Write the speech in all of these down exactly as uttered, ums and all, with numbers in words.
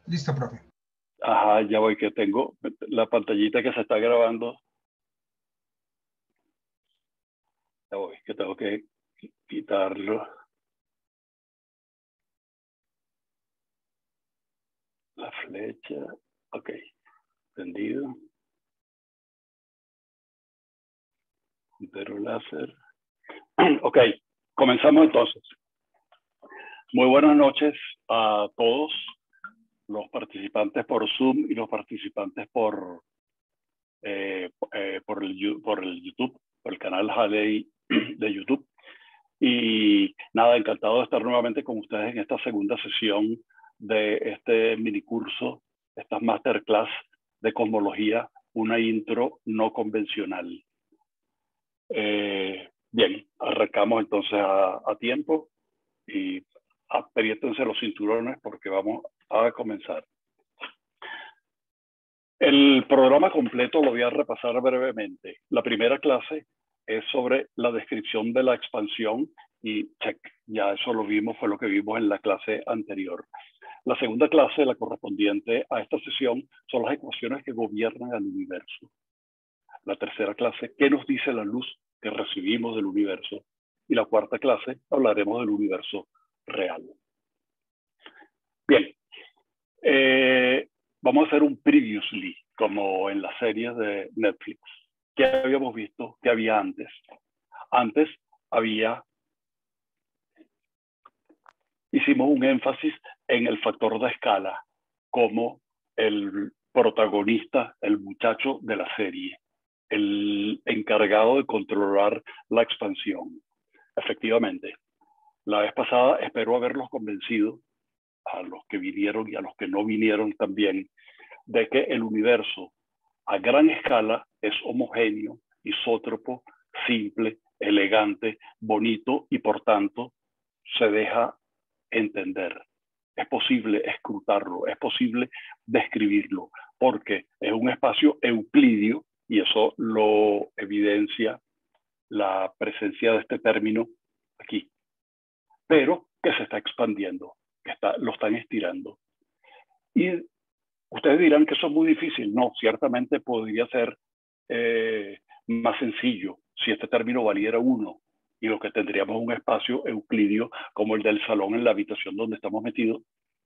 Listo, profe. Ajá, ya voy, que tengo la pantallita que se está grabando. Ya voy, que tengo que quitarlo. La flecha. Ok, entendido. Puntero láser. Ok, comenzamos entonces. Muy buenas noches a todos los participantes por Zoom y los participantes por, eh, eh, por, el, por el YouTube, por el canal Halley de YouTube. Y nada, encantado de estar nuevamente con ustedes en esta segunda sesión de este minicurso, estas masterclass de cosmología, una intro no convencional. Eh, bien, arrancamos entonces a, a tiempo y apriétense los cinturones porque vamos a comenzar. El programa completo lo voy a repasar brevemente. La primera clase es sobre la descripción de la expansión y check, ya eso lo vimos, fue lo que vimos en la clase anterior. La segunda clase, la correspondiente a esta sesión, son las ecuaciones que gobiernan al universo. La tercera clase, ¿qué nos dice la luz que recibimos del universo? Y la cuarta clase, hablaremos del universo real. Bien, eh, vamos a hacer un previously, como en las series de Netflix. ¿Qué habíamos visto? ¿Qué había antes? Antes había, hicimos un énfasis en el factor de escala como el protagonista, el muchacho de la serie, el encargado de controlar la expansión. Efectivamente, la vez pasada espero haberlos convencido, a los que vinieron y a los que no vinieron también, de que el universo a gran escala es homogéneo, isótropo, simple, elegante, bonito y por tanto se deja entender. Es posible escrutarlo, es posible describirlo, porque es un espacio euclidio y eso lo evidencia la presencia de este término aquí, pero que se está expandiendo, que está, lo están estirando. Y ustedes dirán que eso es muy difícil. No, ciertamente podría ser eh, más sencillo si este término valiera uno y lo que tendríamos un espacio euclidio como el del salón en la habitación donde estamos metidos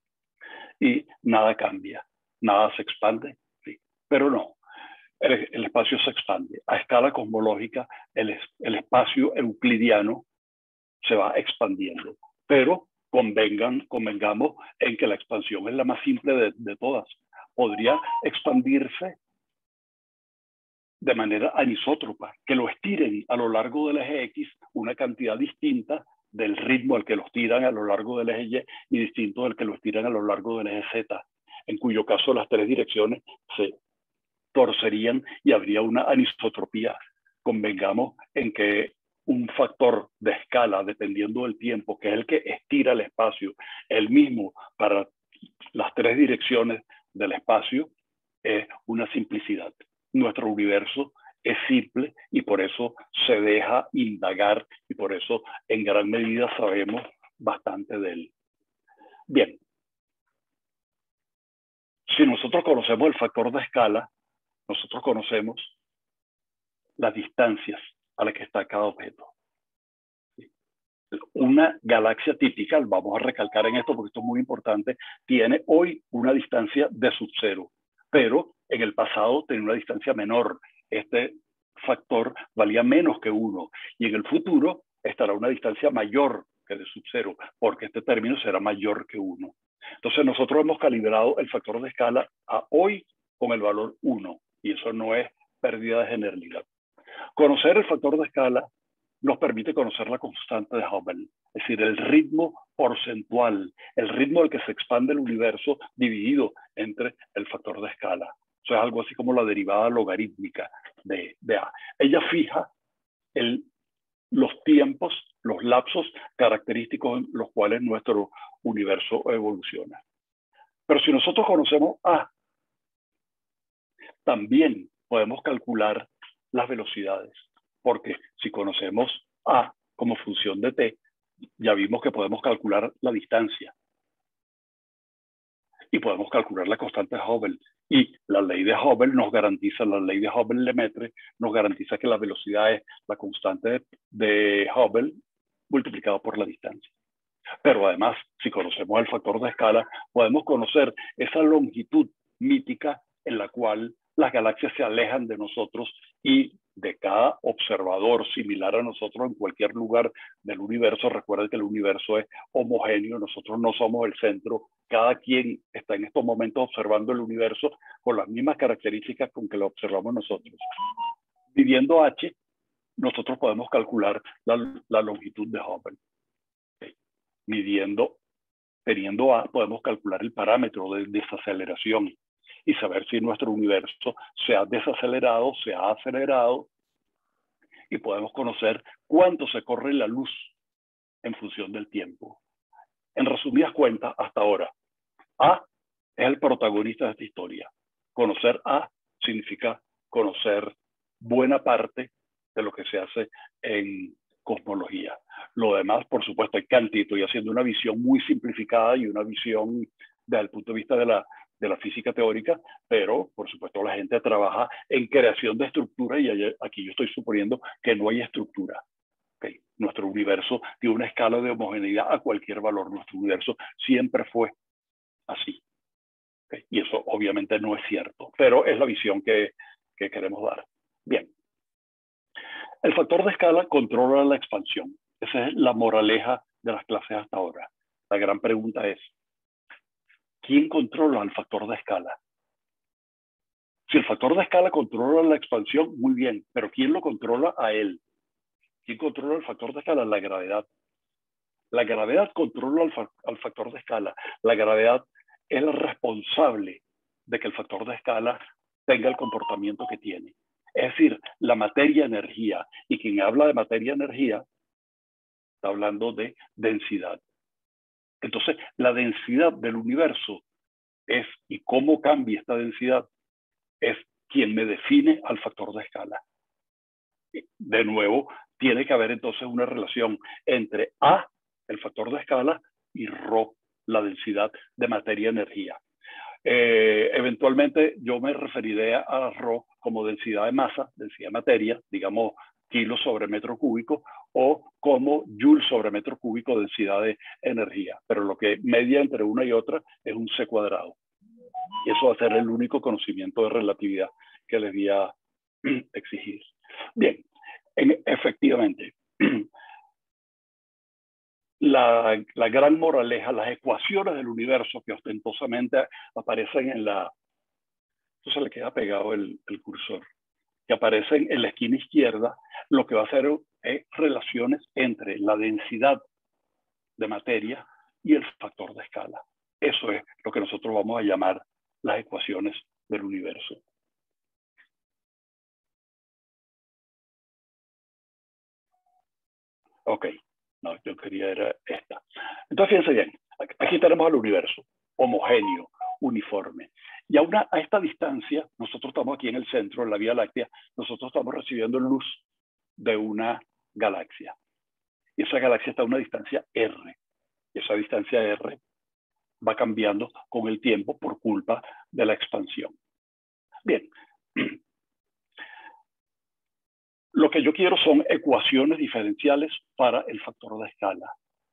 y nada cambia, nada se expande, ¿sí? Pero no, el, el espacio se expande. A escala cosmológica, el, el espacio euclidiano se va expandiendo, pero convengan, convengamos en que la expansión es la más simple de, de todas. Podría expandirse de manera anisótropa, que lo estiren a lo largo del eje X una cantidad distinta del ritmo al que los tiran a lo largo del eje Y y distinto del que lo estiran a lo largo del eje Z, en cuyo caso las tres direcciones se torcerían y habría una anisotropía. Convengamos en que un factor de escala, dependiendo del tiempo, que es el que estira el espacio, el mismo para las tres direcciones del espacio, es una simplicidad. Nuestro universo es simple y por eso se deja indagar y por eso en gran medida sabemos bastante de él. Bien, si nosotros conocemos el factor de escala, nosotros conocemos las distancias a las que está cada objeto. Una galaxia típica, vamos a recalcar en esto porque esto es muy importante, tiene hoy una distancia de sub-cero, pero en el pasado tenía una distancia menor. Este factor valía menos que uno y en el futuro estará una distancia mayor que de sub-cero, porque este término será mayor que uno. Entonces nosotros hemos calibrado el factor de escala a hoy con el valor uno y eso no es pérdida de generalidad. Conocer el factor de escala nos permite conocer la constante de Hubble, es decir, el ritmo porcentual, el ritmo al que se expande el universo dividido entre el factor de escala. Eso es algo así como la derivada logarítmica de, de A. Ella fija el, los tiempos, los lapsos característicos en los cuales nuestro universo evoluciona. Pero si nosotros conocemos A, también podemos calcular las velocidades, porque si conocemos A como función de t, ya vimos que podemos calcular la distancia. y podemos calcular la constante de Hubble. Y la ley de Hubble nos garantiza, la ley de Hubble-Lemaitre nos garantiza que la velocidad es la constante de, de Hubble multiplicado por la distancia. Pero además, si conocemos el factor de escala, podemos conocer esa longitud mítica en la cual las galaxias se alejan de nosotros y de cada observador similar a nosotros en cualquier lugar del universo. Recuerden que el universo es homogéneo, nosotros no somos el centro, cada quien está en estos momentos observando el universo con las mismas características con que lo observamos nosotros. Midiendo H, nosotros podemos calcular la, la longitud de Hubble. Okay. Midiendo, teniendo A, podemos calcular el parámetro de desaceleración y saber si nuestro universo se ha desacelerado, se ha acelerado, y podemos conocer cuánto se corre la luz en función del tiempo. En resumidas cuentas, hasta ahora, A es el protagonista de esta historia. Conocer A significa conocer buena parte de lo que se hace en cosmología. Lo demás, por supuesto, hay cantidad. Estoy haciendo una visión muy simplificada y una visión desde el punto de vista de la, de la física teórica, pero, por supuesto, la gente trabaja en creación de estructura y aquí yo estoy suponiendo que no hay estructura. Okay. Nuestro universo tiene una escala de homogeneidad a cualquier valor. Nuestro universo siempre fue así. Okay. Y eso obviamente no es cierto, pero es la visión que, que queremos dar. Bien. El factor de escala controla la expansión. Esa es la moraleja de las clases hasta ahora. La gran pregunta es, ¿quién controla el factor de escala? Si el factor de escala controla la expansión, muy bien, pero ¿quién lo controla a él? ¿Quién controla el factor de escala? La gravedad. La gravedad controla al, fa al factor de escala. La gravedad es la responsable de que el factor de escala tenga el comportamiento que tiene. Es decir, la materia-energía. Y quien habla de materia-energía está hablando de densidad. Entonces, la densidad del universo es, y cómo cambia esta densidad, es quien me define al factor de escala. De nuevo, tiene que haber entonces una relación entre A, el factor de escala, y Rho, la densidad de materia-energía. Eh, eventualmente yo me referiré a Rho como densidad de masa, densidad de materia, digamos kilos sobre metro cúbico, o como Joule sobre metro cúbico, densidad de energía. Pero lo que media entre una y otra es un C cuadrado. Y eso va a ser el único conocimiento de relatividad que les voy a exigir. Bien, en, efectivamente, la, la gran moraleja, las ecuaciones del universo que ostentosamente aparecen en la... Eso se le queda pegado el, el cursor. Que aparecen en la esquina izquierda, lo que va a hacer es relaciones entre la densidad de materia y el factor de escala. Eso es lo que nosotros vamos a llamar las ecuaciones del universo. Ok, no, yo quería era esta. Entonces, fíjense bien, aquí tenemos el universo, homogéneo, uniforme. Y a, una, a esta distancia, nosotros estamos aquí en el centro, en la Vía Láctea, nosotros estamos recibiendo luz de una galaxia. Y esa galaxia está a una distancia R. Y esa distancia R va cambiando con el tiempo por culpa de la expansión. Bien. Lo que yo quiero son ecuaciones diferenciales para el factor de escala.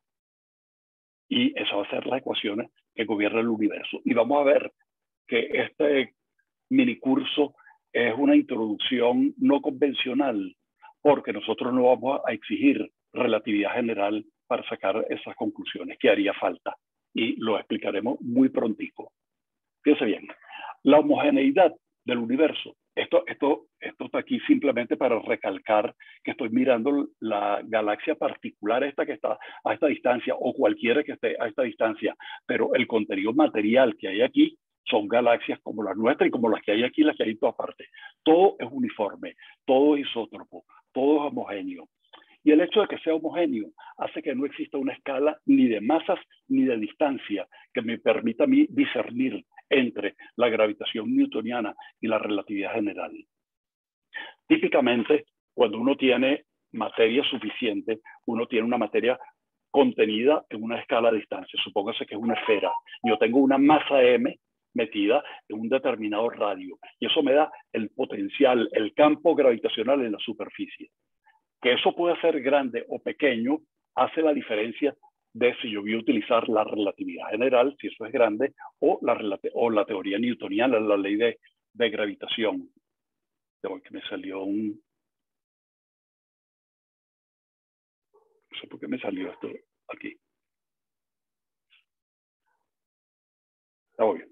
Y esa va a ser las ecuaciones que gobiernan el universo. Y vamos a ver que este mini curso es una introducción no convencional, porque nosotros no vamos a exigir relatividad general para sacar esas conclusiones que haría falta. Y lo explicaremos muy prontico. Fíjense bien, la homogeneidad del universo. Esto, esto, esto está aquí simplemente para recalcar que estoy mirando la galaxia particular esta que está a esta distancia o cualquiera que esté a esta distancia, pero el contenido material que hay aquí son galaxias como la nuestra y como las que hay aquí, las que hay en todas partes. Todo es uniforme, todo es isótropo, todo es homogéneo. Y el hecho de que sea homogéneo hace que no exista una escala ni de masas ni de distancia que me permita a mí discernir entre la gravitación newtoniana y la relatividad general. Típicamente, cuando uno tiene materia suficiente, uno tiene una materia contenida en una escala de distancia. Supóngase que es una esfera. Yo tengo una masa m metida en un determinado radio. Y eso me da el potencial, el campo gravitacional en la superficie. Que eso pueda ser grande o pequeño hace la diferencia de si yo voy a utilizar la relatividad general, si eso es grande, o la, o la teoría newtoniana, la ley de, de gravitación. De que me salió un... No sé por qué me salió esto aquí. Está bien.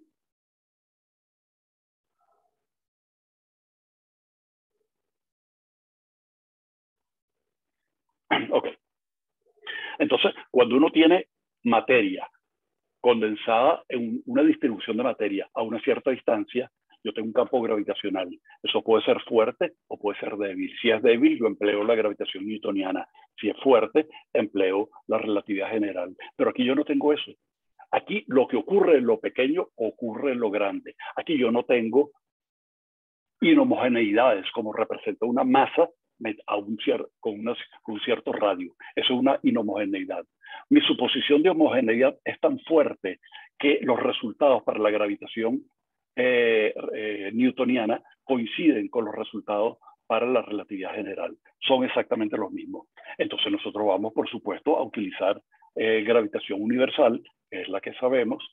Ok. Entonces, cuando uno tiene materia condensada en una distribución de materia a una cierta distancia, yo tengo un campo gravitacional. Eso puede ser fuerte o puede ser débil. Si es débil, yo empleo la gravitación newtoniana. Si es fuerte, empleo la relatividad general. Pero aquí yo no tengo eso. Aquí lo que ocurre en lo pequeño ocurre en lo grande. Aquí yo no tengo inhomogeneidades, como representa una masa a un con, una, con un cierto radio. Eso es una inhomogeneidad. Mi suposición de homogeneidad es tan fuerte que los resultados para la gravitación eh, eh, newtoniana coinciden con los resultados para la relatividad general. Son exactamente los mismos. Entonces nosotros vamos, por supuesto, a utilizar eh, gravitación universal, que es la que sabemos,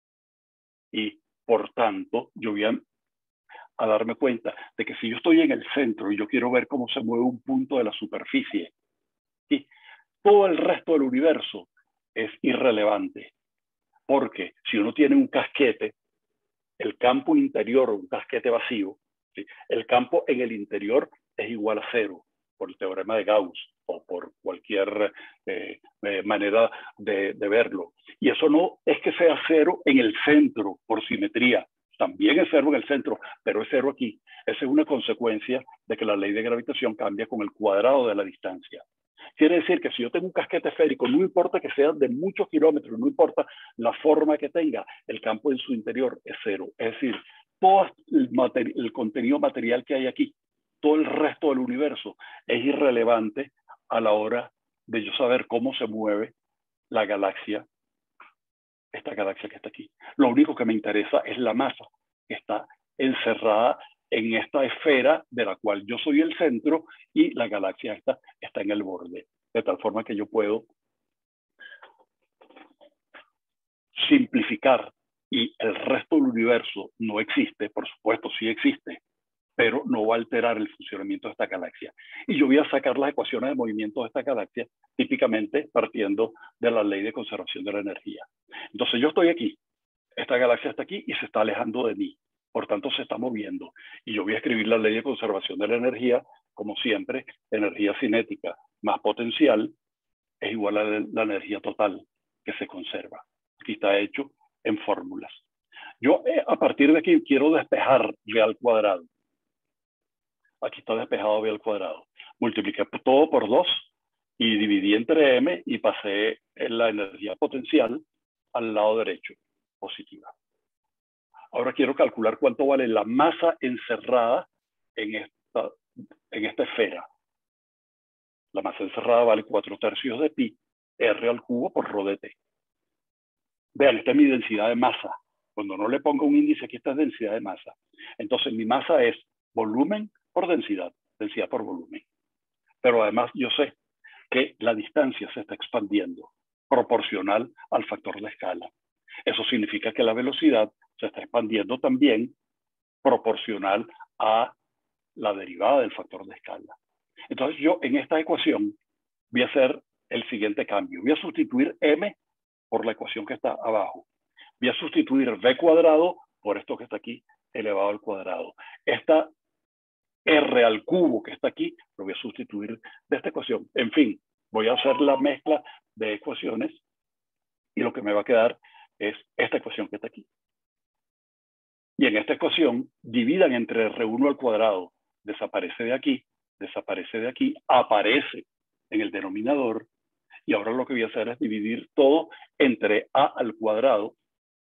y por tanto yo voy a a darme cuenta de que si yo estoy en el centro y yo quiero ver cómo se mueve un punto de la superficie, ¿sí? Todo el resto del universo es irrelevante. Porque si uno tiene un casquete, el campo interior, un casquete vacío, ¿sí? El campo en el interior es igual a cero, por el teorema de Gauss o por cualquier eh, eh, manera de, de verlo. Y eso no es que sea cero en el centro, por simetría. También es cero en el centro, pero es cero aquí. Esa es una consecuencia de que la ley de gravitación cambia con el cuadrado de la distancia. Quiere decir que si yo tengo un casquete esférico, no importa que sea de muchos kilómetros, no importa la forma que tenga, el campo en su interior es cero. Es decir, todo el, el contenido material que hay aquí, todo el resto del universo es irrelevante a la hora de yo saber cómo se mueve la galaxia, esta galaxia que está aquí. Lo único que me interesa es la masa que está encerrada en esta esfera de la cual yo soy el centro y la galaxia esta está en el borde. De tal forma que yo puedo simplificar y el resto del universo no existe, por supuesto sí existe, pero no va a alterar el funcionamiento de esta galaxia. Y yo voy a sacar las ecuaciones de movimiento de esta galaxia, típicamente partiendo de la ley de conservación de la energía. Entonces yo estoy aquí, esta galaxia está aquí y se está alejando de mí, por tanto se está moviendo. Y yo voy a escribir la ley de conservación de la energía, como siempre, energía cinética más potencial es igual a la energía total que se conserva. Aquí está hecho en fórmulas. Yo eh, a partir de aquí quiero despejar V al cuadrado. Aquí está despejado V al cuadrado. Multipliqué todo por dos y dividí entre m y pasé la energía potencial al lado derecho, positiva. Ahora quiero calcular cuánto vale la masa encerrada en esta, en esta esfera. La masa encerrada vale cuatro tercios de pi, r al cubo por rho de t. Vean, esta es mi densidad de masa. Cuando no le pongo un índice, aquí está densidad de masa. Entonces mi masa es volumen por densidad, densidad por volumen. Pero además yo sé que la distancia se está expandiendo proporcional al factor de escala. Eso significa que la velocidad se está expandiendo también proporcional a la derivada del factor de escala. Entonces yo en esta ecuación voy a hacer el siguiente cambio. Voy a sustituir m por la ecuación que está abajo. Voy a sustituir v cuadrado por esto que está aquí elevado al cuadrado. Esta r al cubo que está aquí lo voy a sustituir de esta ecuación. En fin, voy a hacer la mezcla de ecuaciones y lo que me va a quedar es esta ecuación que está aquí. Y en esta ecuación dividan entre r uno al cuadrado. Desaparece de aquí, desaparece de aquí, aparece en el denominador. Y ahora lo que voy a hacer es dividir todo entre a al cuadrado.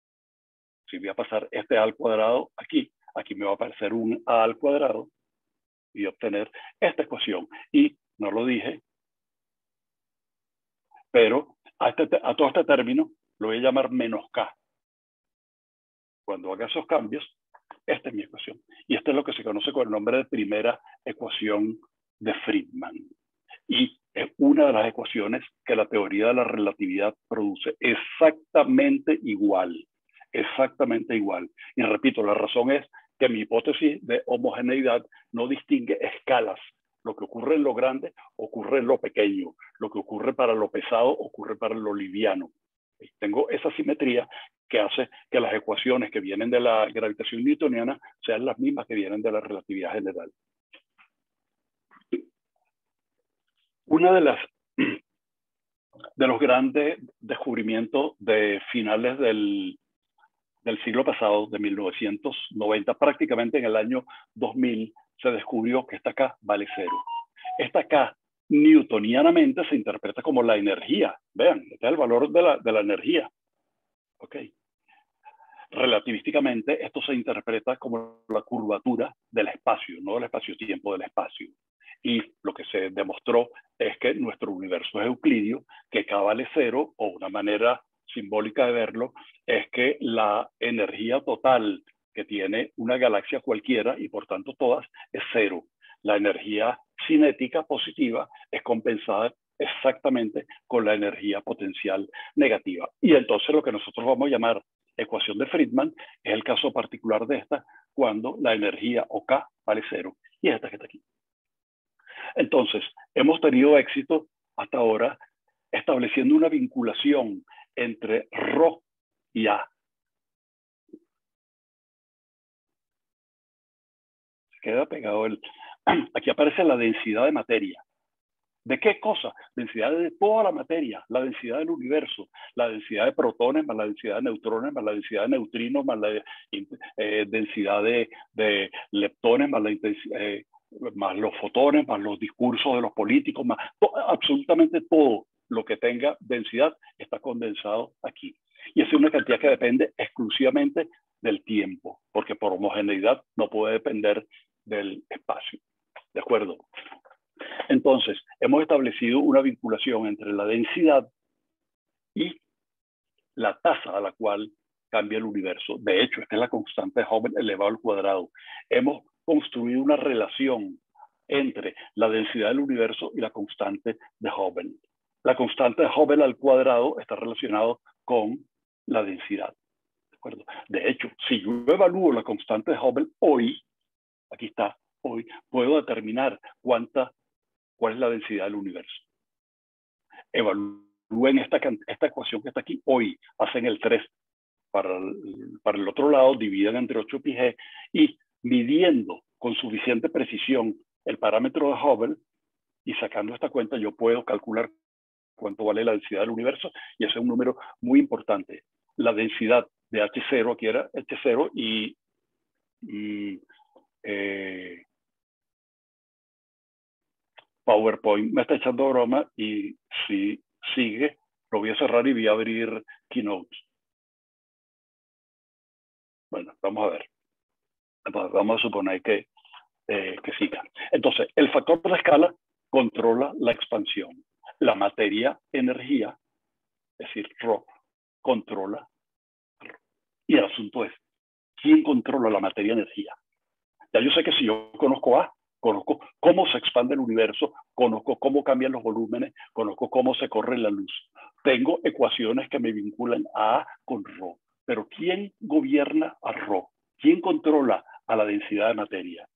Si voy a pasar este a al cuadrado aquí, aquí me va a aparecer un a al cuadrado y obtener esta ecuación. Y no lo dije, pero A, este, a todo este término lo voy a llamar menos K. Cuando haga esos cambios, esta es mi ecuación. Y esta es lo que se conoce con el nombre de primera ecuación de Friedman. Y es una de las ecuaciones que la teoría de la relatividad produce exactamente igual. Exactamente igual. Y repito, la razón es que mi hipótesis de homogeneidad no distingue escalas. Lo que ocurre en lo grande ocurre en lo pequeño. Lo que ocurre para lo pesado ocurre para lo liviano. Tengo esa simetría que hace que las ecuaciones que vienen de la gravitación newtoniana sean las mismas que vienen de la relatividad general. Una de las de los grandes descubrimientos de finales del, del siglo pasado, de mil novecientos noventa, prácticamente en el año dos mil, se descubrió que esta K vale cero. Esta K newtonianamente se interpreta como la energía. Vean, este es el valor de la, de la energía. Ok. Relativísticamente, esto se interpreta como la curvatura del espacio, no del espacio-tiempo, del espacio. Y lo que se demostró es que nuestro universo es euclidio, que K vale cero, o una manera simbólica de verlo, es que la energía total que tiene una galaxia cualquiera, y por tanto todas, es cero. La energía cinética positiva es compensada exactamente con la energía potencial negativa. Y entonces lo que nosotros vamos a llamar ecuación de Friedman es el caso particular de esta, cuando la energía o K vale cero, y es esta que está aquí. Entonces, hemos tenido éxito hasta ahora estableciendo una vinculación entre Rho y A. Se queda pegado el... Aquí aparece la densidad de materia. ¿De qué cosa? Densidad de toda la materia, la densidad del universo, la densidad de protones más la densidad de neutrones más la densidad de neutrinos más la eh, densidad de, de leptones más, la eh, más los fotones más los discursos de los políticos, más to absolutamente todo lo que tenga densidad está condensado aquí. Y esa es una cantidad que depende exclusivamente del tiempo, porque por homogeneidad no puede depender del espacio. ¿De acuerdo? Entonces, hemos establecido una vinculación entre la densidad y la tasa a la cual cambia el universo. De hecho, esta es la constante de Hubble elevado al cuadrado. Hemos construido una relación entre la densidad del universo y la constante de Hubble. La constante de Hubble al cuadrado está relacionado con la densidad. ¿De acuerdo? De hecho, si yo evalúo la constante de Hubble hoy, aquí está, hoy, puedo determinar cuánta ¿cuál es la densidad del universo? Evalúen esta, esta ecuación que está aquí hoy, hacen el tres para el, para el otro lado, dividen entre ocho pi g y midiendo con suficiente precisión el parámetro de Hubble y sacando esta cuenta, yo puedo calcular cuánto vale la densidad del universo, y ese es un número muy importante. La densidad de H cero, aquí era H cero, y, y eh, PowerPoint me está echando broma, y si sigue, lo voy a cerrar y voy a abrir Keynote. Bueno, vamos a ver. Entonces, vamos a suponer que, eh, que siga. Entonces, el factor de escala controla la expansión. La materia, energía, es decir, Rho, controla. Y el asunto es, ¿quién controla la materia, energía? Ya yo sé que si yo conozco A, conozco cómo se expande el universo, conozco cómo cambian los volúmenes, conozco cómo se corre la luz. Tengo ecuaciones que me vinculan a A con Rho. Pero ¿quién gobierna a Rho? ¿Quién controla a la densidad de materia?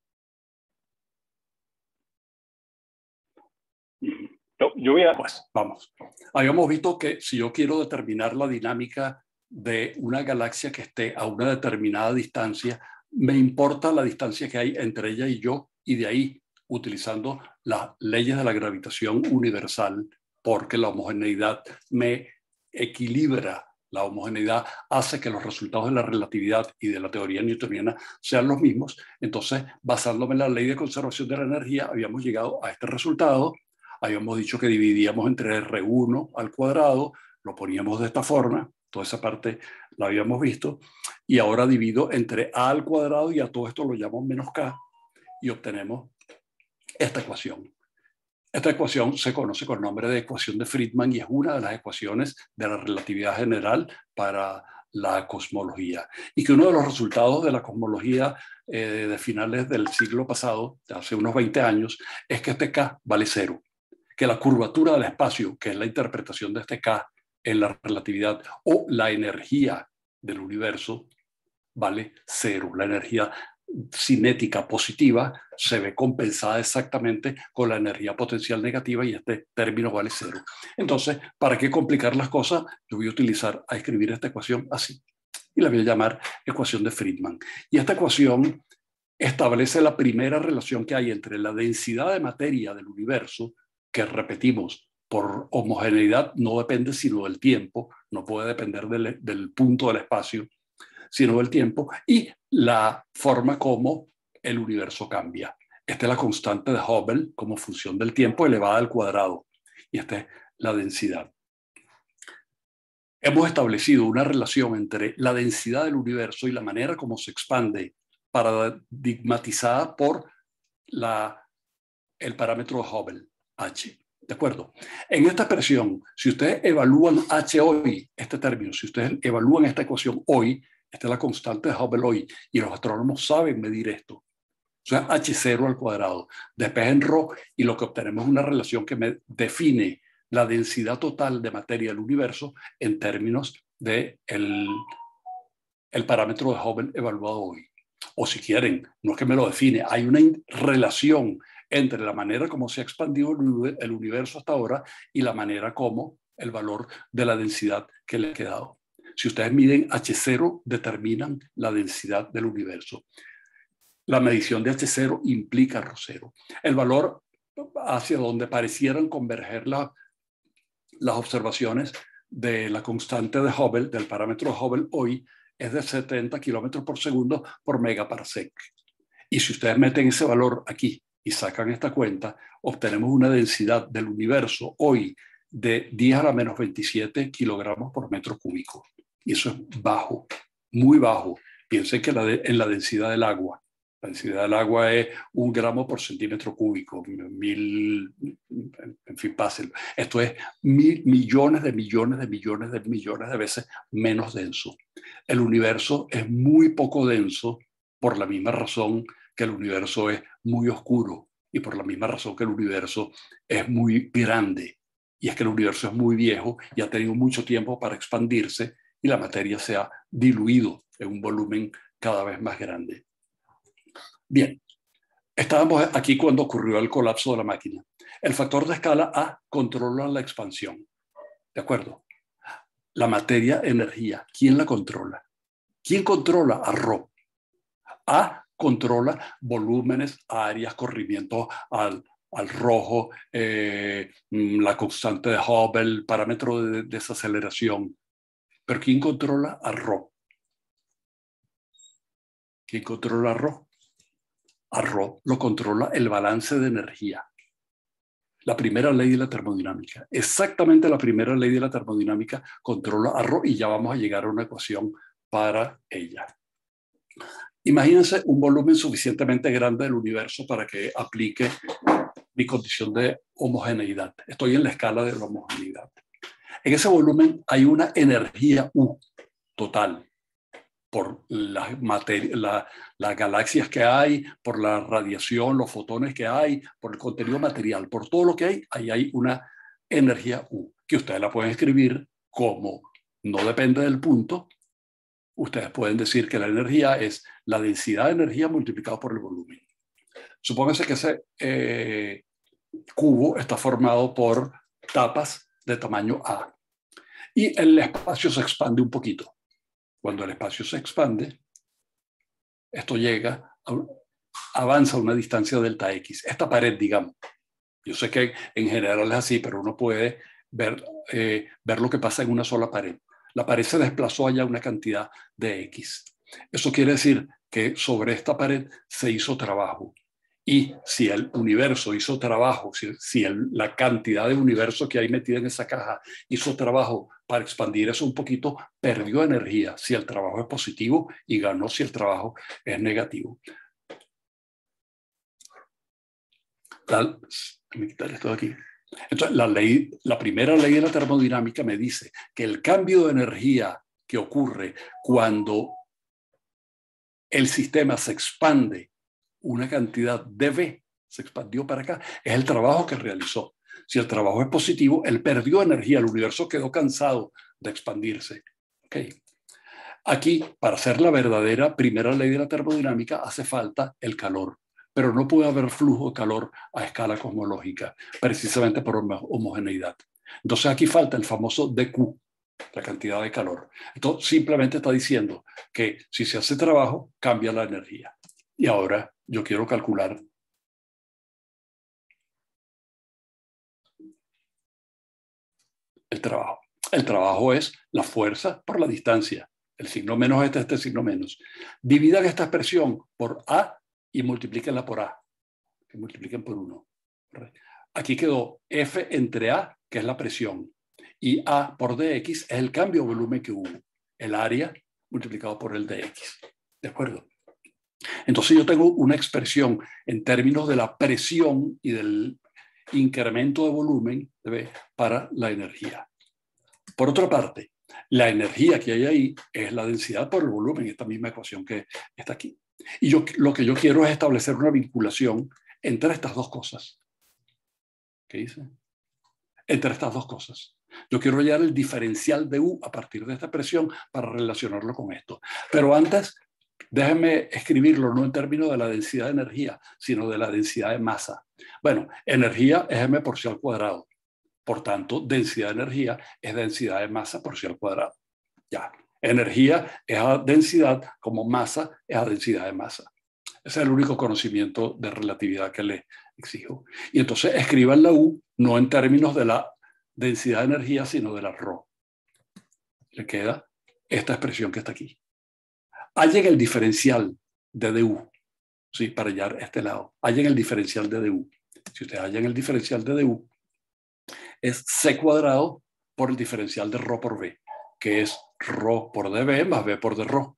Yo, yo voy a... Pues vamos. Habíamos visto que si yo quiero determinar la dinámica de una galaxia que esté a una determinada distancia, me importa la distancia que hay entre ella y yo, y de ahí, utilizando las leyes de la gravitación universal, porque la homogeneidad me equilibra. La homogeneidad hace que los resultados de la relatividad y de la teoría newtoniana sean los mismos. Entonces, basándome en la ley de conservación de la energía, habíamos llegado a este resultado. Habíamos dicho que dividíamos entre R uno al cuadrado, lo poníamos de esta forma, toda esa parte la habíamos visto, y ahora divido entre A al cuadrado y a todo esto lo llamo menos K, y obtenemos esta ecuación. Esta ecuación se conoce con el nombre de ecuación de Friedman y es una de las ecuaciones de la relatividad general para la cosmología. Y que uno de los resultados de la cosmología eh, de finales del siglo pasado, de hace unos veinte años, es que este K vale cero. Que la curvatura del espacio, que es la interpretación de este K en la relatividad, o la energía del universo, vale cero. La energía cinética positiva se ve compensada exactamente con la energía potencial negativa y este término vale cero. Entonces, ¿para qué complicar las cosas? Yo voy a utilizar a escribir esta ecuación así y la voy a llamar ecuación de Friedman. Y esta ecuación establece la primera relación que hay entre la densidad de materia del universo, que repetimos, por homogeneidad no depende sino del tiempo, no puede depender del, del punto del espacio, sino del tiempo, y la forma como el universo cambia. Esta es la constante de Hubble como función del tiempo elevada al cuadrado, y esta es la densidad. Hemos establecido una relación entre la densidad del universo y la manera como se expande, paradigmatizada por la, el parámetro de Hubble, H. ¿De acuerdo? En esta expresión, si ustedes evalúan H hoy, este término, si ustedes evalúan esta ecuación hoy, esta es la constante de Hubble hoy, y los astrónomos saben medir esto. O sea, H cero al cuadrado. Despejen ρ y lo que obtenemos es una relación que me define la densidad total de materia del universo en términos de el, el parámetro de Hubble evaluado hoy. O si quieren, no es que me lo define, hay una relación entre la manera como se ha expandido el universo hasta ahora y la manera como el valor de la densidad que le ha quedado. Si ustedes miden H cero, determinan la densidad del universo. La medición de H cero implica ρ cero. El valor hacia donde parecieran converger la, las observaciones de la constante de Hubble, del parámetro de Hubble hoy, es de setenta kilómetros por segundo por megaparsec. Y si ustedes meten ese valor aquí y sacan esta cuenta, obtenemos una densidad del universo hoy de diez a la menos veintisiete kilogramos por metro cúbico. Y eso es bajo, muy bajo. Piensen que la de, en la densidad del agua. La densidad del agua es un gramo por centímetro cúbico, mil, en fin, pásenlo. Esto es mil millones de millones de millones de millones de veces menos denso. El universo es muy poco denso por la misma razón que el universo es muy oscuro y por la misma razón que el universo es muy grande. Y es que el universo es muy viejo y ha tenido mucho tiempo para expandirse y la materia se ha diluido en un volumen cada vez más grande. Bien, estábamos aquí cuando ocurrió el colapso de la máquina. El factor de escala A controla la expansión. ¿De acuerdo? La materia, energía, ¿quién la controla? ¿Quién controla a ρ? A controla volúmenes, áreas, corrimientos al, al rojo, eh, la constante de Hubble, parámetro de desaceleración. Pero ¿quién controla a ρ? ¿Quién controla a ρ? A ρ lo controla el balance de energía. La primera ley de la termodinámica. Exactamente la primera ley de la termodinámica controla a ρ y ya vamos a llegar a una ecuación para ella. Imagínense un volumen suficientemente grande del universo para que aplique mi condición de homogeneidad. Estoy en la escala de la homogeneidad. En ese volumen hay una energía U total por las la, la galaxias que hay, por la radiación, los fotones que hay, por el contenido material, por todo lo que hay, ahí hay una energía U, que ustedes la pueden escribir como no depende del punto. Ustedes pueden decir que la energía es la densidad de energía multiplicado por el volumen. Supónganse que ese eh, cubo está formado por tapas de tamaño A y el espacio se expande un poquito. Cuando el espacio se expande, esto llega, a, avanza a una distancia delta X. Esta pared, digamos, yo sé que en general es así, pero uno puede ver, eh, ver lo que pasa en una sola pared. La pared se desplazó allá una cantidad de X. Eso quiere decir que sobre esta pared se hizo trabajo. Y si el universo hizo trabajo, si, si el, la cantidad de universo que hay metida en esa caja hizo trabajo para expandir eso un poquito, perdió energía si el trabajo es positivo y ganó si el trabajo es negativo. La, me quitaré esto de aquí. Entonces, la, ley, la primera ley de la termodinámica me dice que el cambio de energía que ocurre cuando el sistema se expande una cantidad de V, se expandió para acá, es el trabajo que realizó. Si el trabajo es positivo, él perdió energía, el universo quedó cansado de expandirse. Okay. Aquí, para hacer la verdadera primera ley de la termodinámica, hace falta el calor, pero no puede haber flujo de calor a escala cosmológica, precisamente por homogeneidad. Entonces aquí falta el famoso D Q, la cantidad de calor. Entonces simplemente está diciendo que si se hace trabajo, cambia la energía. Y ahora yo quiero calcular el trabajo. El trabajo es la fuerza por la distancia. El signo menos este, este signo menos. Dividan esta expresión por A y multiplíquenla por A. Que multipliquen por uno. Aquí quedó F entre A, que es la presión, y A por dx es el cambio de volumen que hubo. El área multiplicado por el dx. ¿De acuerdo? Entonces yo tengo una expresión en términos de la presión y del incremento de volumen para la energía. Por otra parte, la energía que hay ahí es la densidad por el volumen, esta misma ecuación que está aquí. Y yo lo que yo quiero es establecer una vinculación entre estas dos cosas. ¿Qué dice? Entre estas dos cosas. Yo quiero hallar el diferencial de U a partir de esta presión para relacionarlo con esto. Pero antes, déjenme escribirlo no en términos de la densidad de energía, sino de la densidad de masa. Bueno, energía es m por c al cuadrado. Por tanto, densidad de energía es densidad de masa por c al cuadrado. Ya. Energía es a densidad como masa es a densidad de masa. Ese es el único conocimiento de relatividad que le exijo. Y entonces escriban la U no en términos de la densidad de energía, sino de la ρ. Le queda esta expresión que está aquí. Hallen el diferencial de du. Sí, para hallar este lado. Hallen el diferencial de du. Si ustedes hallan el diferencial de du, es c cuadrado por el diferencial de ρ por v, que es ρ por dv más v por dρ.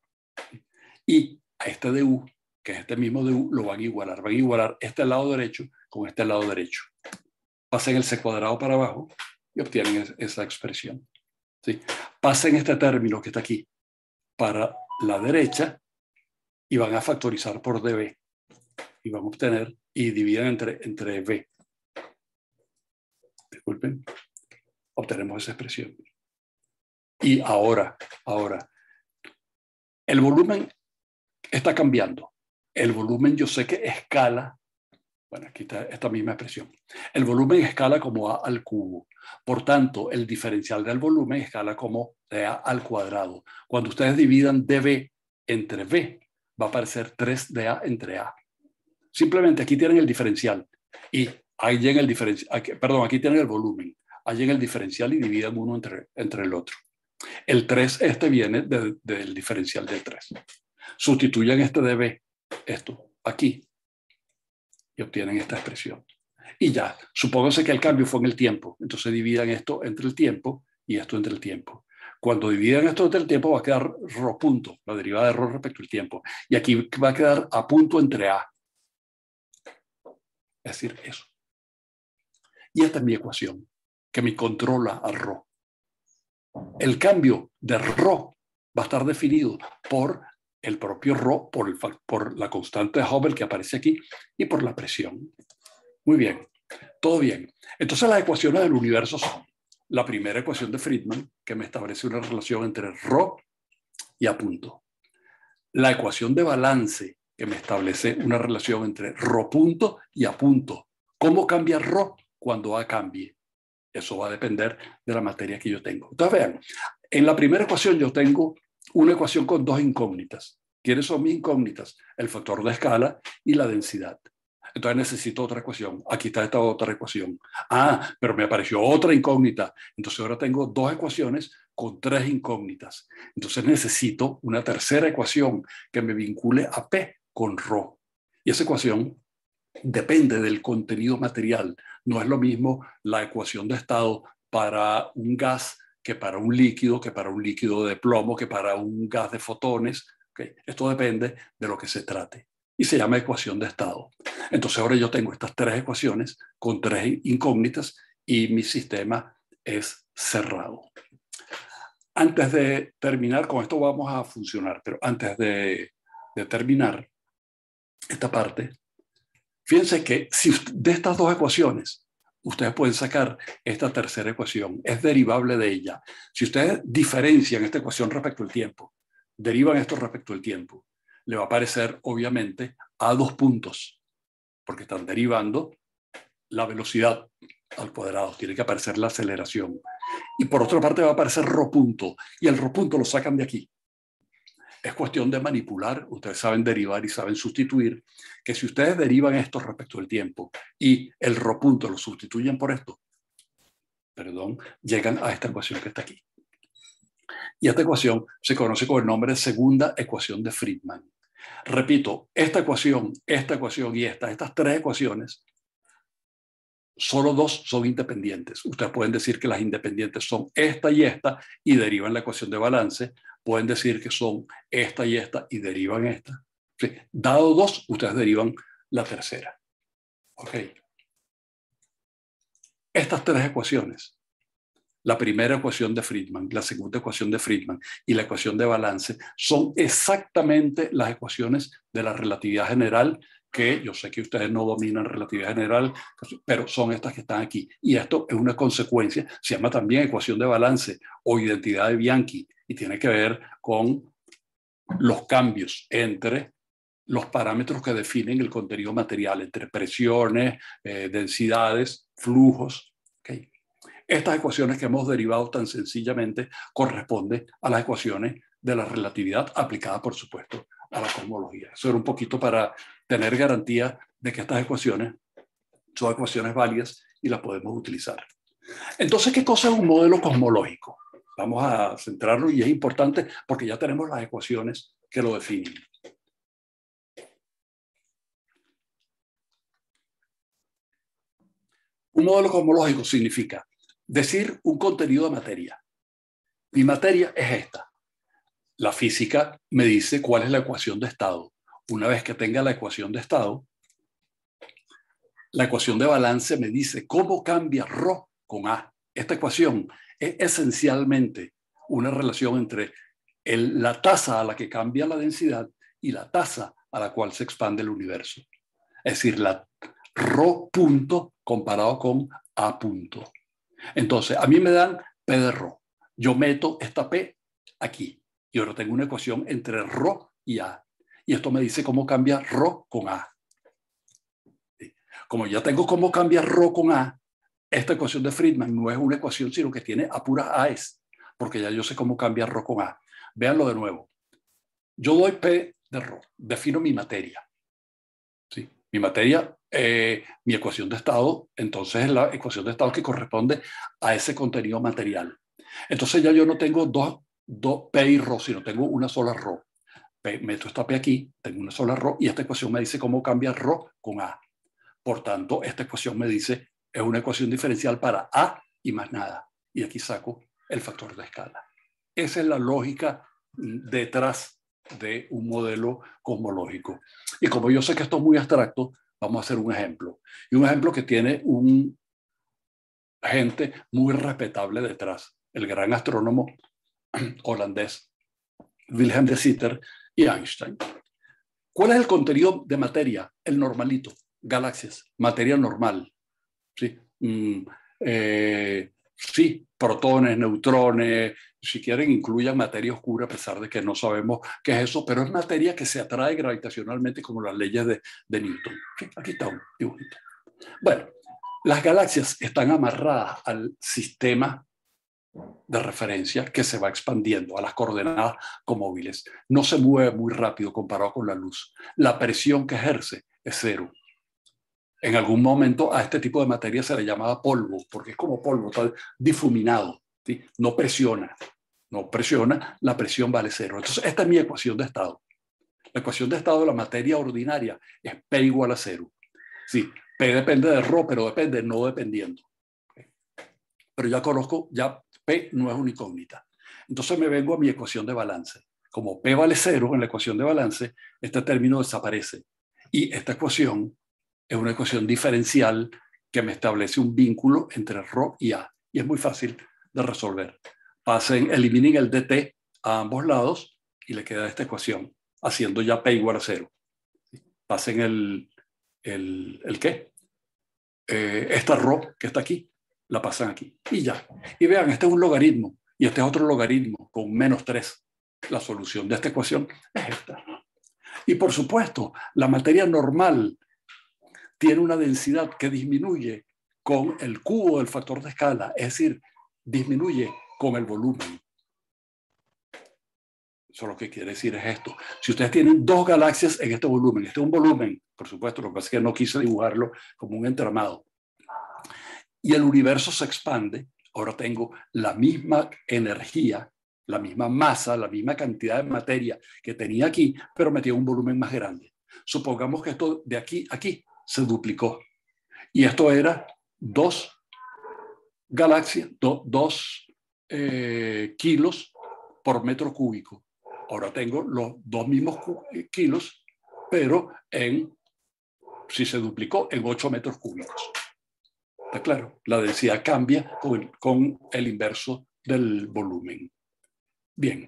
Y a este du, que es este mismo du, lo van a igualar. Van a igualar este lado derecho con este lado derecho. Pasen el c cuadrado para abajo y obtienen esa expresión. ¿Sí? Pasen este término que está aquí para la derecha y van a factorizar por dv. Y van a obtener y dividen entre, entre v. Disculpen. Obtenemos esa expresión. Y ahora, ahora, el volumen está cambiando. El volumen yo sé que escala, bueno, aquí está esta misma expresión. El volumen escala como A al cubo. Por tanto, el diferencial del volumen escala como de A al cuadrado. Cuando ustedes dividan dv entre v, va a aparecer tres de A entre A. Simplemente aquí tienen el diferencial. Y ahí en el diferencial, perdón, aquí tienen el volumen. Hallen el diferencial y dividan uno entre, entre el otro. El tres, este viene de, del diferencial del tres. Sustituyan este dv, esto, aquí, y obtienen esta expresión. Y ya, supónganse que el cambio fue en el tiempo. Entonces dividan esto entre el tiempo y esto entre el tiempo. Cuando dividan esto entre el tiempo va a quedar ρ punto, la derivada de ρ respecto al tiempo. Y aquí va a quedar a punto entre A. Es decir, eso. Y esta es mi ecuación, que me controla a ρ. El cambio de ρ va a estar definido por el propio ρ, por, el, por la constante de Hubble que aparece aquí y por la presión. Muy bien, todo bien. Entonces las ecuaciones del universo son la primera ecuación de Friedman, que me establece una relación entre ρ y A punto. La ecuación de balance, que me establece una relación entre ρ punto y A punto. ¿Cómo cambia ρ cuando A cambie? Eso va a depender de la materia que yo tengo. Entonces vean, en la primera ecuación yo tengo una ecuación con dos incógnitas. ¿Quiénes son mis incógnitas? El factor de escala y la densidad. Entonces necesito otra ecuación. Aquí está esta otra ecuación. Ah, pero me apareció otra incógnita. Entonces ahora tengo dos ecuaciones con tres incógnitas. Entonces necesito una tercera ecuación que me vincule a P con ρ. Y esa ecuación depende del contenido material. No es lo mismo la ecuación de estado para un gas que para un líquido, que para un líquido de plomo, que para un gas de fotones. ¿Okay? Esto depende de lo que se trate. y se llama ecuación de estado. Entonces ahora yo tengo estas tres ecuaciones con tres incógnitas y mi sistema es cerrado. Antes de terminar, con esto vamos a funcionar, pero antes de, de terminar esta parte, fíjense que si de estas dos ecuaciones ustedes pueden sacar esta tercera ecuación, es derivable de ella. Si ustedes diferencian esta ecuación respecto al tiempo, derivan esto respecto al tiempo, le va a aparecer obviamente a dos puntos, porque están derivando la velocidad al cuadrado, tiene que aparecer la aceleración. Y por otra parte va a aparecer rho punto, y el rho punto lo sacan de aquí. Es cuestión de manipular, ustedes saben derivar y saben sustituir, que si ustedes derivan esto respecto al tiempo y el rho punto lo sustituyen por esto, perdón, llegan a esta ecuación que está aquí. Y esta ecuación se conoce con el nombre de segunda ecuación de Friedman. Repito, esta ecuación, esta ecuación y esta, estas tres ecuaciones, solo dos son independientes. Ustedes pueden decir que las independientes son esta y esta y derivan la ecuación de balance. Pueden decir que son esta y esta y derivan esta. Sí. Dado dos, ustedes derivan la tercera. Ok. Estas tres ecuaciones, la primera ecuación de Friedman, la segunda ecuación de Friedman y la ecuación de balance, son exactamente las ecuaciones de la relatividad general, que yo sé que ustedes no dominan relatividad general, pero son estas que están aquí. Y esto es una consecuencia, se llama también ecuación de balance o identidad de Bianchi, y tiene que ver con los cambios entre los parámetros que definen el contenido material, entre presiones, eh, densidades, flujos. ¿Okay? Estas ecuaciones que hemos derivado tan sencillamente corresponden a las ecuaciones de la relatividad aplicada, por supuesto, a la cosmología. Eso era un poquito para tener garantía de que estas ecuaciones son ecuaciones válidas y las podemos utilizar. Entonces, ¿qué cosa es un modelo cosmológico? Vamos a centrarnos, y es importante porque ya tenemos las ecuaciones que lo definen. Un modelo cosmológico significa decir un contenido de materia. Mi materia es esta. La física me dice cuál es la ecuación de estado. Una vez que tenga la ecuación de estado, la ecuación de balance me dice cómo cambia rho con A. Esta ecuación es esencialmente una relación entre el, la tasa a la que cambia la densidad y la tasa a la cual se expande el universo. Es decir, la rho punto comparado con A punto. Entonces, a mí me dan P de rho. Yo meto esta P aquí y ahora tengo una ecuación entre rho y A. Y esto me dice cómo cambia rho con A. Como ya tengo cómo cambia rho con A, esta ecuación de Friedman no es una ecuación, sino que tiene a puras A's, porque ya yo sé cómo cambia rho con A. Véanlo de nuevo. Yo doy P de rho, defino mi materia. ¿Sí? Mi materia, eh, mi ecuación de estado, entonces es la ecuación de estado que corresponde a ese contenido material. Entonces ya yo no tengo dos, dos P y rho, sino tengo una sola rho. P, meto esta P aquí, tengo una sola rho, y esta ecuación me dice cómo cambia rho con A. Por tanto, esta ecuación me dice, es una ecuación diferencial para A y más nada. Y aquí saco el factor de escala. Esa es la lógica detrás de un modelo cosmológico. Y como yo sé que esto es muy abstracto, vamos a hacer un ejemplo. Y un ejemplo que tiene un gente muy respetable detrás, el gran astrónomo holandés Wilhelm de Sitter y Einstein. ¿Cuál es el contenido de materia? El normalito, galaxias, materia normal. ¿Sí? Mm, eh, sí, protones, neutrones, si quieren incluyan materia oscura, a pesar de que no sabemos qué es eso, pero es materia que se atrae gravitacionalmente como las leyes de, de Newton. ¿Sí? Aquí está un dibujito. Bueno, las galaxias están amarradas al sistema de referencia que se va expandiendo a las coordenadas comóviles. No se mueve muy rápido comparado con la luz. La presión que ejerce es cero. En algún momento a este tipo de materia se le llamaba polvo, porque es como polvo, está difuminado, ¿sí? No presiona, no presiona, la presión vale cero. Entonces esta es mi ecuación de estado. La ecuación de estado de la materia ordinaria es P igual a cero. Sí, P depende de rho, pero depende no dependiendo. Pero ya conozco, ya P no es una incógnita. Entonces me vengo a mi ecuación de balance. Como P vale cero en la ecuación de balance, este término desaparece. Y esta ecuación es una ecuación diferencial que me establece un vínculo entre Rho y A. Y es muy fácil de resolver. Pasen, eliminen el dt a ambos lados y le queda esta ecuación, haciendo ya P igual a cero. Pasen el, el, el ¿qué? Eh, esta Rho que está aquí, la pasan aquí. Y ya. Y vean, este es un logaritmo y este es otro logaritmo con menos tres. La solución de esta ecuación es esta. Y por supuesto, la materia normal tiene una densidad que disminuye con el cubo del factor de escala, es decir, disminuye con el volumen. Eso lo que quiere decir es esto. Si ustedes tienen dos galaxias en este volumen, este es un volumen, por supuesto, lo que pasa es que no quise dibujarlo como un entramado, y el universo se expande, ahora tengo la misma energía, la misma masa, la misma cantidad de materia que tenía aquí, pero metí un volumen más grande. Supongamos que esto de aquí a aquí se duplicó. Y esto era dos galaxias, do, dos eh, kilos por metro cúbico. Ahora tengo los dos mismos kilos, pero en, si se duplicó, en ocho metros cúbicos. ¿Está claro? La densidad cambia con, con el inverso del volumen. Bien.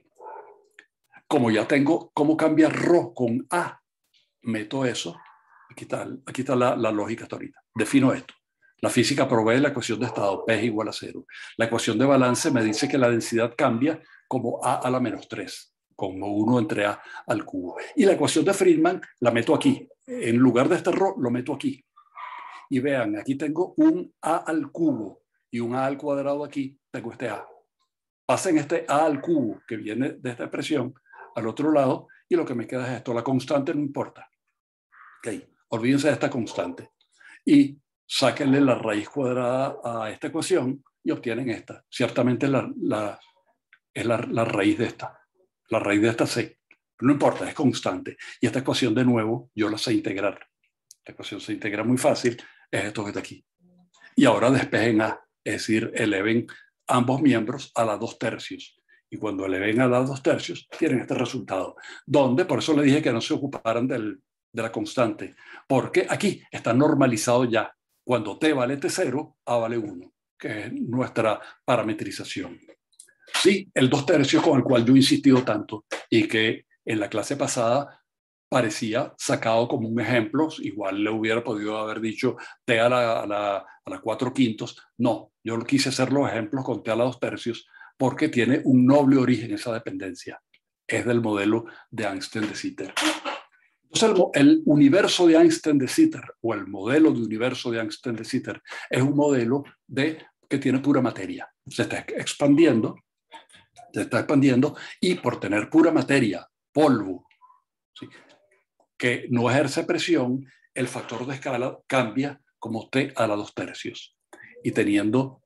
Como ya tengo cómo cambia Rho con A, meto eso. Aquí está, aquí está la, la lógica hasta ahorita. Defino esto. La física provee la ecuación de estado, P es igual a cero. La ecuación de balance me dice que la densidad cambia como A a la menos tres, como uno entre A al cubo. Y la ecuación de Friedman la meto aquí. En lugar de este Rho, lo meto aquí. Y vean, aquí tengo un A al cubo y un A al cuadrado aquí, tengo este A. Pasen este A al cubo, que viene de esta expresión, al otro lado, y lo que me queda es esto. La constante no importa. Okay. Olvídense de esta constante. Y sáquenle la raíz cuadrada a esta ecuación y obtienen esta. Ciertamente la, la, es la, la raíz de esta. La raíz de esta C. Pero no importa, es constante. Y esta ecuación, de nuevo, yo la sé integrar. Esta ecuación se integra muy fácil. Es esto que está aquí. Y ahora despejen A. Es decir, eleven ambos miembros a la dos tercios. Y cuando eleven a la dos tercios, tienen este resultado. Donde, por eso le dije que no se ocuparan del, de la constante. Porque aquí está normalizado ya. Cuando T vale T cero, A vale uno, que es nuestra parametrización. Sí, el dos tercios con el cual yo he insistido tanto y que en la clase pasada parecía sacado como un ejemplo, igual le hubiera podido haber dicho T a la, a la, a la cuatro quintos. No, yo quise hacer los ejemplos con T a la dos tercios porque tiene un noble origen esa dependencia. Es del modelo de Einstein de Sitter. Entonces, el, el universo de Einstein de Sitter, o el modelo de universo de Einstein de Sitter, es un modelo de, que tiene pura materia. Se está expandiendo, se está expandiendo, y por tener pura materia, polvo, ¿sí?, que no ejerce presión, el factor de escala cambia como T a la dos tercios. Y teniendo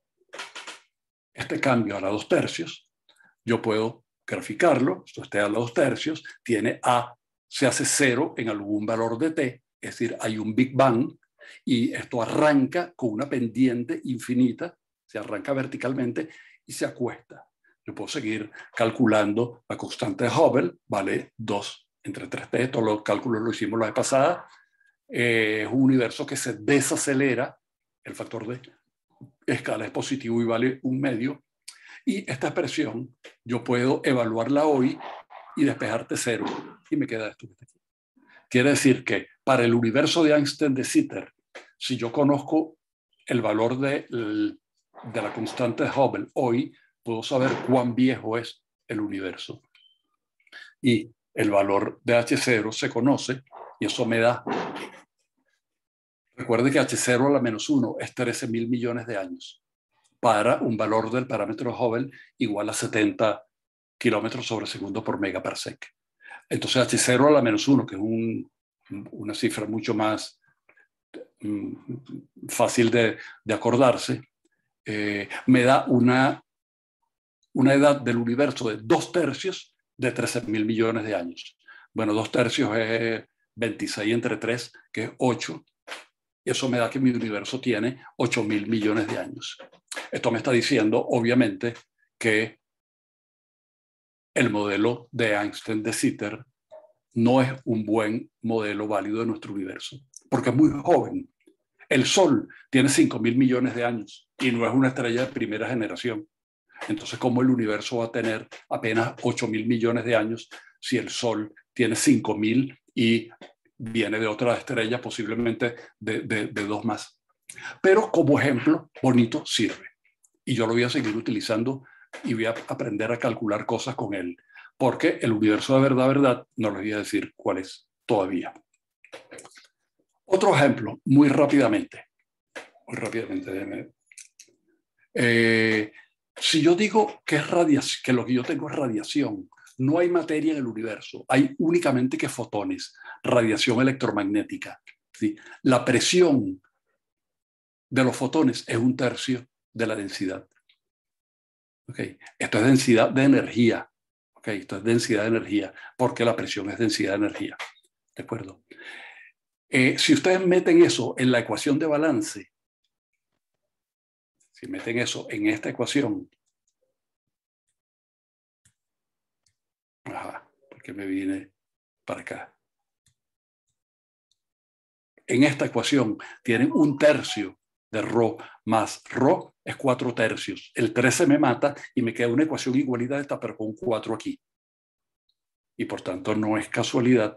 este cambio a la dos tercios, yo puedo graficarlo. Esto es T a la dos tercios, tiene A, se hace cero en algún valor de T, es decir, hay un Big Bang, y esto arranca con una pendiente infinita, se arranca verticalmente y se acuesta. Yo puedo seguir calculando la constante de Hubble, vale dos entre tres T, todos los cálculos lo hicimos la vez pasada. Eh, es un universo que se desacelera, el factor de escala es positivo y vale un medio, y esta expresión yo puedo evaluarla hoy y despejarte cero, y me queda esto. Quiere decir que para el universo de Einstein de Sitter, si yo conozco el valor de, de la constante de Hubble hoy, puedo saber cuán viejo es el universo. Y el valor de H cero se conoce, y eso me da... Recuerde que H cero a la menos uno es trece mil millones de años, para un valor del parámetro Hubble igual a setenta kilómetros sobre segundo por megaparsec. Entonces H cero a la menos uno, que es un, una cifra mucho más mm, fácil de, de acordarse, eh, me da una, una edad del universo de dos tercios de trece mil millones de años. Bueno, dos tercios es veintiséis entre tres, que es ocho. Y eso me da que mi universo tiene ocho mil millones de años. Esto me está diciendo, obviamente, que el modelo de Einstein de Sitter no es un buen modelo válido de nuestro universo, porque es muy joven. El Sol tiene cinco mil millones de años y no es una estrella de primera generación. Entonces, ¿cómo el universo va a tener apenas ocho mil millones de años si el Sol tiene cinco mil y viene de otra estrella, posiblemente de, de, de dos más? Pero como ejemplo bonito sirve. Y yo lo voy a seguir utilizando y voy a aprender a calcular cosas con él. Porque el universo de verdad, verdad, no les voy a decir cuál es todavía. Otro ejemplo, muy rápidamente. Muy rápidamente. Eh, si yo digo que, es radiación, que lo que yo tengo es radiación, no hay materia en el universo, hay únicamente que fotones, radiación electromagnética. ¿Sí? La presión de los fotones es un tercio de la densidad. ¿Okay? Esto es densidad de energía. ¿Okay? Esto es densidad de energía, porque la presión es densidad de energía. ¿De acuerdo? Eh, si ustedes meten eso en la ecuación de balance, si meten eso en esta ecuación, ajá, porque me vine para acá. En esta ecuación tienen un tercio de ρ más ρ es cuatro tercios. El trece me mata y me queda una ecuación igualita de esta, pero con cuatro aquí. Y por tanto no es casualidad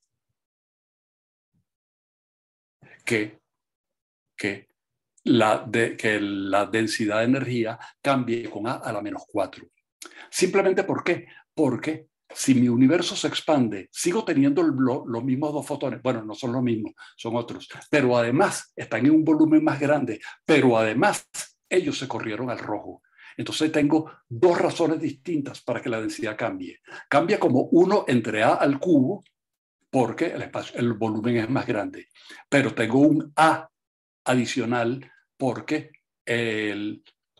que, que, la, de, que la densidad de energía cambie con A a la menos cuatro. Simplemente ¿por qué? Porque si mi universo se expande, sigo teniendo lo, los mismos dos fotones. Bueno, no son los mismos, son otros. Pero además están en un volumen más grande. Pero además ellos se corrieron al rojo. Entonces tengo dos razones distintas para que la densidad cambie. Cambia como uno entre A al cubo, porque el, espacio, el volumen es más grande. Pero tengo un A adicional porque el,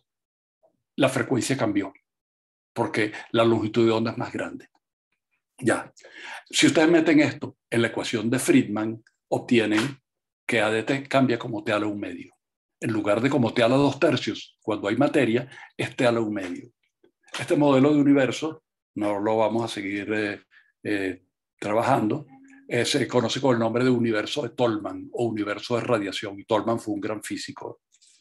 la frecuencia cambió, porque la longitud de onda es más grande. Ya, si ustedes meten esto en la ecuación de Friedman, obtienen que A de T cambia como T a la un medio. En lugar de como T a la dos tercios, cuando hay materia, es T a la un medio. Este modelo de universo, no lo vamos a seguir eh, eh, trabajando, eh, se conoce con el nombre de universo de Tolman o universo de radiación, y Tolman fue un gran físico.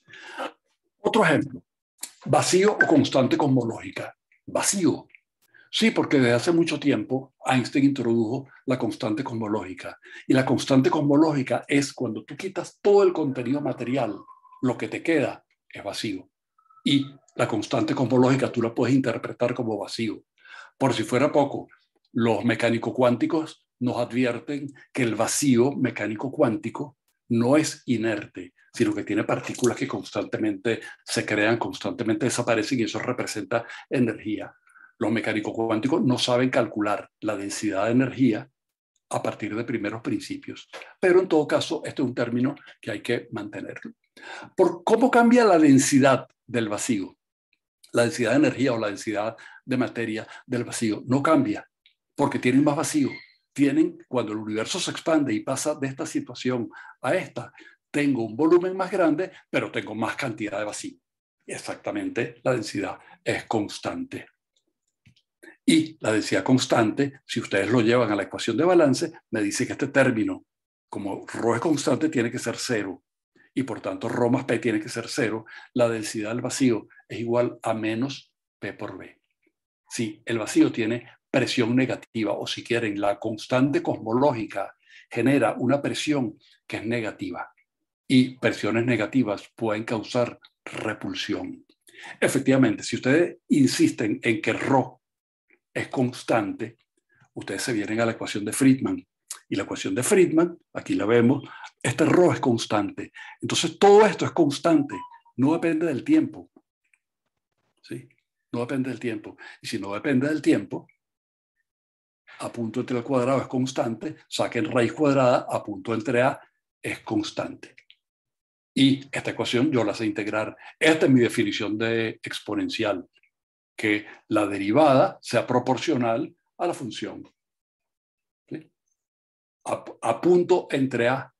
Otro ejemplo, vacío o constante cosmológica. Vacío. Sí, porque desde hace mucho tiempo Einstein introdujo la constante cosmológica. Y la constante cosmológica es cuando tú quitas todo el contenido material, lo que te queda es vacío. Y la constante cosmológica tú la puedes interpretar como vacío. Por si fuera poco, los mecánicos cuánticos nos advierten que el vacío mecánico cuántico no es inerte, sino que tiene partículas que constantemente se crean, constantemente desaparecen, y eso representa energía. Los mecánicos cuánticos no saben calcular la densidad de energía a partir de primeros principios. Pero en todo caso, este es un término que hay que mantenerlo. ¿Por cómo cambia la densidad del vacío? La densidad de energía o la densidad de materia del vacío no cambia, porque tienen más vacío. Tienen, cuando el universo se expande y pasa de esta situación a esta, tengo un volumen más grande, pero tengo más cantidad de vacío. Exactamente, la densidad es constante. Y la densidad constante, si ustedes lo llevan a la ecuación de balance, me dice que este término, como ρ es constante, tiene que ser cero. Y por tanto, ρ más P tiene que ser cero. La densidad del vacío es igual a menos P por B. Si el vacío tiene presión negativa, o si quieren, la constante cosmológica genera una presión que es negativa. Y presiones negativas pueden causar repulsión. Efectivamente, si ustedes insisten en que ρ es constante, ustedes se vienen a la ecuación de Friedman. Y la ecuación de Friedman, aquí la vemos, este ρ es constante. Entonces todo esto es constante, no depende del tiempo. ¿Sí? No depende del tiempo. Y si no depende del tiempo, a punto entre al cuadrado es constante, saquen raíz cuadrada, a punto entre A es constante. Y esta ecuación yo la sé integrar. Esta es mi definición de exponencial, que la derivada sea proporcional a la función. ¿Sí? A, a punto entre A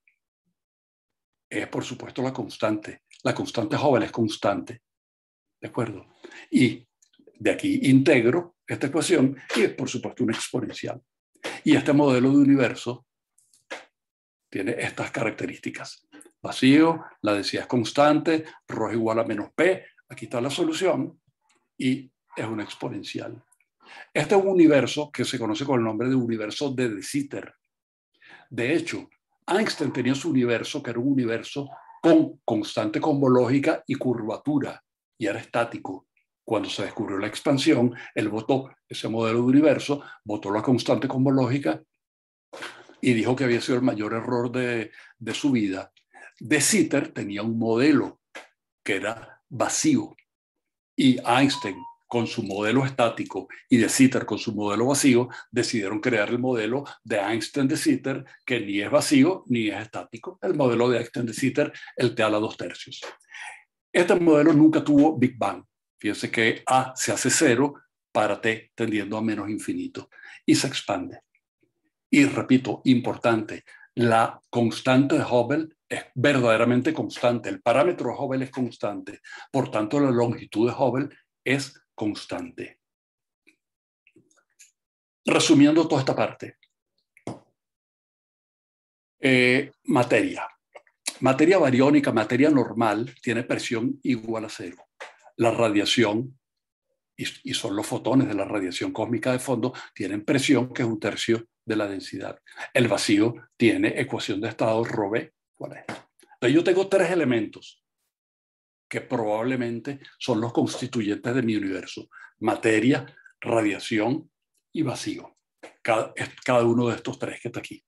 es, por supuesto, la constante. La constante Hubble es constante. ¿De acuerdo? Y de aquí integro esta ecuación y es, por supuesto, una exponencial. Y este modelo de universo tiene estas características. Vacío, la densidad es constante, ρ igual a menos P, aquí está la solución, y es una exponencial. Este es un universo que se conoce con el nombre de universo de De Sitter. De hecho, Einstein tenía su universo, que era un universo con constante cosmológica y curvatura, y era estático. Cuando se descubrió la expansión, él votó ese modelo de universo, votó la constante cosmológica y dijo que había sido el mayor error de, de su vida. De Sitter tenía un modelo que era vacío, y Einstein, con su modelo estático, y De Sitter con su modelo vacío, decidieron crear el modelo de Einstein-De Sitter, que ni es vacío ni es estático. El modelo de Einstein-De Sitter, el T a la dos tercios. Este modelo nunca tuvo Big Bang. Fíjense que A se hace cero para T tendiendo a menos infinito y se expande. Y repito, importante, la constante de Hubble es verdaderamente constante. El parámetro de Hubble es constante. Por tanto, la longitud de Hubble es constante. Resumiendo toda esta parte. Eh, materia. Materia bariónica, materia normal, tiene presión igual a cero. La radiación, y, y son los fotones de la radiación cósmica de fondo, tienen presión que es un tercio de la densidad. El vacío tiene ecuación de estado ρB. ¿Cuál es? Entonces yo tengo tres elementos que probablemente son los constituyentes de mi universo: materia, radiación y vacío. Cada, cada uno de estos tres que está aquí.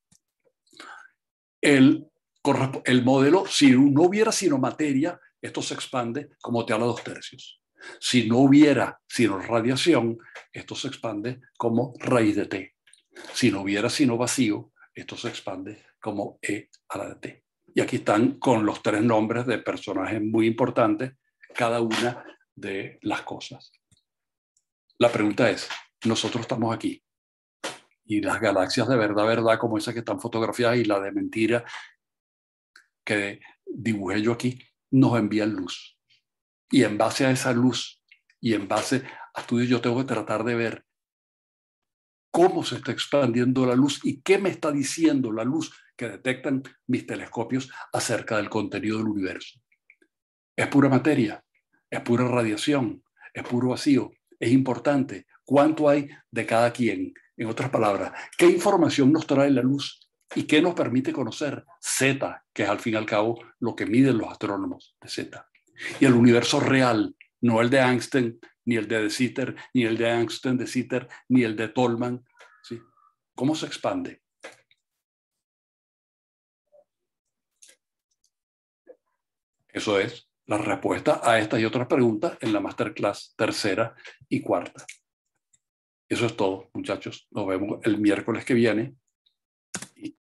El, el modelo, si no hubiera sino materia, esto se expande como T a la dos tercios. Si no hubiera sino radiación, esto se expande como raíz de T. Si no hubiera sino vacío, esto se expande como E a la de T. Y aquí están con los tres nombres de personajes muy importantes, cada una de las cosas. La pregunta es, nosotros estamos aquí, y las galaxias de verdad, verdad, como esas que están fotografiadas, y la de mentira que dibujé yo aquí, nos envían luz. Y en base a esa luz, y en base a estudios, yo tengo que tratar de ver cómo se está expandiendo la luz y qué me está diciendo la luz que detectan mis telescopios acerca del contenido del universo. ¿Es pura materia? ¿Es pura radiación? ¿Es puro vacío? Es importante. ¿Cuánto hay de cada quien? En otras palabras, ¿qué información nos trae la luz y qué nos permite conocer Z, que es al fin y al cabo lo que miden los astrónomos de Z? Y el universo real, no el de Einstein, ni el de De Sitter, ni el de Einstein-De Sitter, ni el de Tolman. ¿Sí? ¿Cómo se expande? Eso es la respuesta a estas y otras preguntas en la masterclass tercera y cuarta. Eso es todo, muchachos. Nos vemos el miércoles que viene